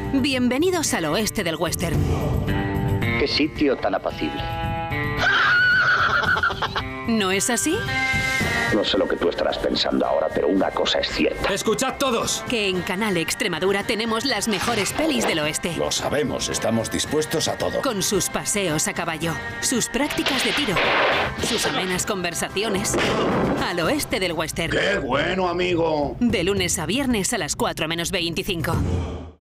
Bienvenidos al oeste del western. Qué sitio tan apacible. ¿No es así? No sé lo que tú estarás pensando ahora, pero una cosa es cierta. ¡Escuchad todos! Que en Canal Extremadura tenemos las mejores pelis del oeste. Lo sabemos, estamos dispuestos a todo. Con sus paseos a caballo, sus prácticas de tiro, sus amenas conversaciones. Al oeste del western. ¡Qué bueno, amigo! De lunes a viernes a las 4 menos 25.